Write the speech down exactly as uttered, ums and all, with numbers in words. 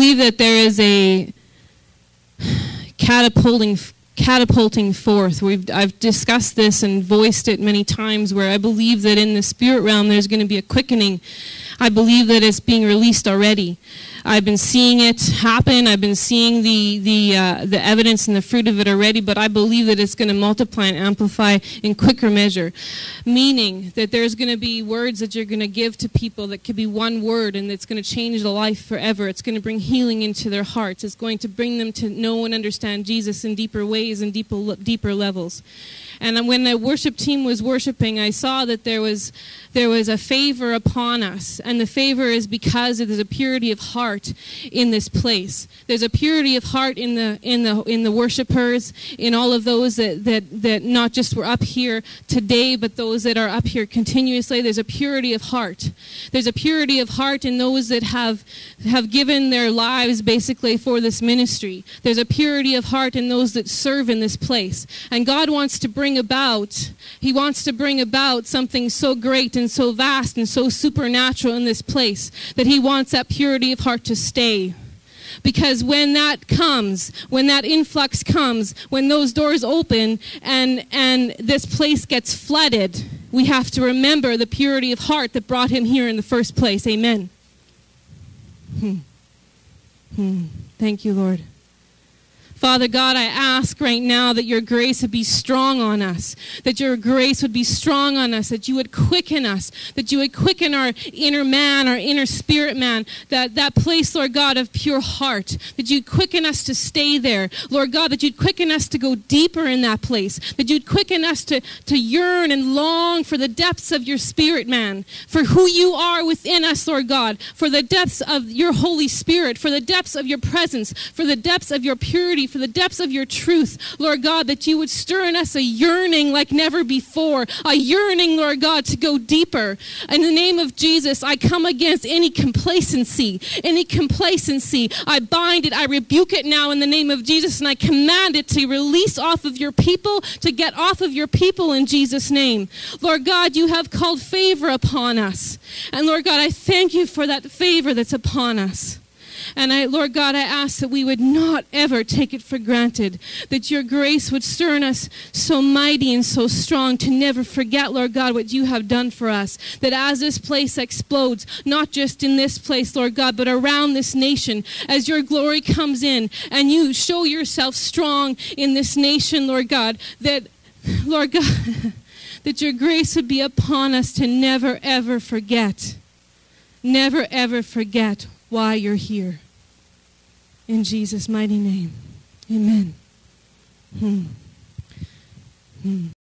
believe that there is a catapulting catapulting forth. We've I've discussed this and voiced it many times, where I believe that in the spirit realm there's going to be a quickening. I believe that it's being released already. I've been seeing it happen. I've been seeing the the uh, the evidence and the fruit of it already, but I believe that it's going to multiply and amplify in quicker measure. Meaning that there's going to be words that you're going to give to people that could be one word, and it's going to change the life forever. It's going to bring healing into their hearts. It's going to bring them to know and understand Jesus in deeper ways and deeper deeper levels. And when the worship team was worshiping, I saw that there was there was a favor upon us. And the favor is because there's a purity of heart in this place. There's a purity of heart in the in the in the worshipers, in all of those that, that, that not just were up here today, but those that are up here continuously. There's a purity of heart. There's a purity of heart in those that have have given their lives basically for this ministry. There's a purity of heart in those that serve in this place. And God wants to bring about, He wants to bring about something so great and so vast and so supernatural in this place, that He wants that purity of heart to stay. Because when that comes, when that influx comes, when those doors open and, and this place gets flooded, we have to remember the purity of heart that brought Him here in the first place. Amen. Hmm. Hmm. Thank you, Lord. Father God, I ask right now that your grace would be strong on us, that your grace would be strong on us, that you would quicken us, that you would quicken our inner man, our inner spirit man, that, that place, Lord God, of pure heart, that you'd quicken us to stay there, Lord God, that you'd quicken us to go deeper in that place, that you'd quicken us to, to yearn and long for the depths of your spirit man, for who you are within us, Lord God, for the depths of your Holy Spirit, for the depths of your presence, for the depths of your purity, for the depths of your truth, Lord God, that you would stir in us a yearning like never before, a yearning, Lord God, to go deeper. In the name of Jesus, I come against any complacency, any complacency. I bind it, I rebuke it now in the name of Jesus, and I command it to release off of your people, to get off of your people in Jesus' name. Lord God, you have called favor upon us. And Lord God, I thank you for that favor that's upon us. And I, Lord God, I ask that we would not ever take it for granted, that your grace would stir in us so mighty and so strong to never forget, Lord God, what you have done for us. That as this place explodes, not just in this place, Lord God, but around this nation, as your glory comes in and you show yourself strong in this nation, Lord God, that, Lord God, that your grace would be upon us to never, ever forget, never, ever forget why you're here. In Jesus' mighty name, amen. Hmm. Hmm.